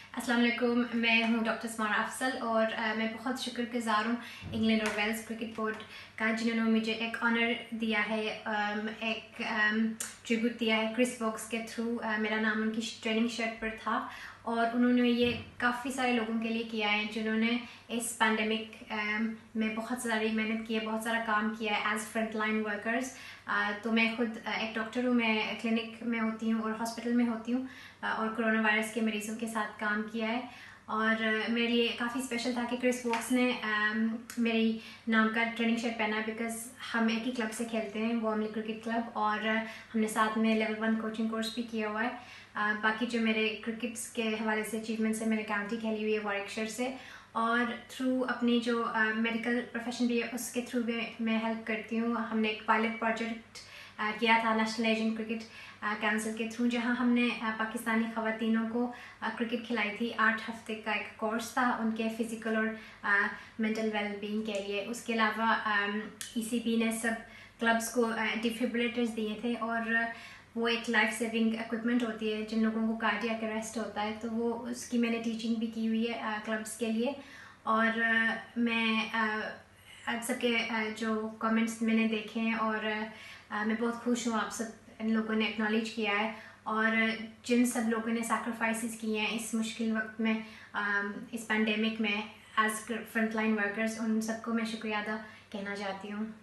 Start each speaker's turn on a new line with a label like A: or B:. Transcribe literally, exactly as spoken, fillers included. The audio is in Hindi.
A: अस्सलाम वालेकुम, मैं हूँ डॉक्टर समारा अफसल और आ, मैं बहुत शुक्रगुज़ार हूँ इंग्लैंड और वेल्स क्रिकेट बोर्ड का, जिन्होंने मुझे एक ऑनर दिया है, आम, एक ट्रिब्यूट दिया है क्रिस वोक्स के थ्रू। मेरा नाम उनकी ट्रेनिंग शर्ट पर था और उन्होंने ये काफ़ी सारे लोगों के लिए किया है जिन्होंने इस पैंडमिक में बहुत सारी मेहनत की है, बहुत सारा काम किया है एज फ्रंट लाइन वर्कर्स। तो मैं खुद एक डॉक्टर हूँ, मैं क्लिनिक में होती हूँ और हॉस्पिटल में होती हूँ और कोरोना वायरस के मरीज़ों के साथ काम किया है। और मेरे लिए काफ़ी स्पेशल था कि क्रिस वोक्स ने मेरी नाम का ट्रेनिंग शर्ट पहना, बिकॉज हम एक ही क्लब से खेलते हैं, वॉर्मली क्रिकेट क्लब, और हमने साथ में लेवल वन कोचिंग कोर्स भी किया हुआ है। uh, बाकी जो मेरे क्रिकेट्स के हवाले से अचीवमेंट्स है, मैंने काउंटी खेली हुई है वॉरिकशायर से, और थ्रू अपनी जो मेडिकल uh, प्रोफेशन भी है उसके थ्रू भी मैं हेल्प करती हूँ। हमने एक पायलट प्रोजेक्ट uh, किया था नेशनल एशियन क्रिकेट काउंसिल के थ्रू, जहां हमने uh, पाकिस्तानी ख़वातीनों को क्रिकेट uh, खिलाई थी। आठ हफ्ते का एक कोर्स था उनके फ़िज़िकल और मेंटल वेलबींग के लिए। उसके अलावा ई सी पी ने सब क्लब्स को डिफिब्रिलेटर्स दिए थे, और वो एक लाइफ सेविंग इक्विपमेंट होती है जिन लोगों को कार्डियक अरेस्ट होता है, तो वो उसकी मैंने टीचिंग भी की हुई है क्लब्स के लिए। और uh, मैं आप सबके uh, जो कमेंट्स मैंने देखे हैं, और uh, मैं बहुत खुश हूँ आप सब इन लोगों ने एक्नॉलेज किया है, और जिन सब लोगों ने सैक्रिफाइसेस किए हैं इस मुश्किल वक्त में, uh, इस पैंडेमिक में एज फ्रंट लाइन वर्कर्स, उन सबको मैं शुक्रिया अदा कहना चाहती हूँ।